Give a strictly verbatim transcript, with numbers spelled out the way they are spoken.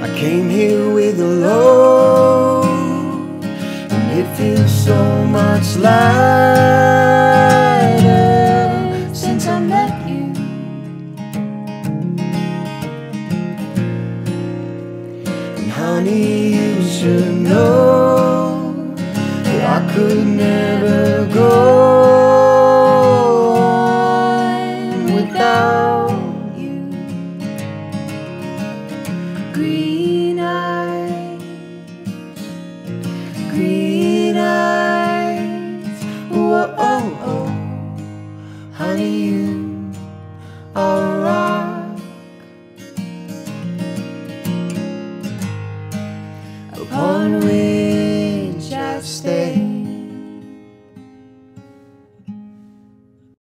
I came here with a load, and it feels so much lighter since I met you. And honey, you should know that I could never go on without you. Green eyes, green eyes, oh, oh, oh, honey, you are right.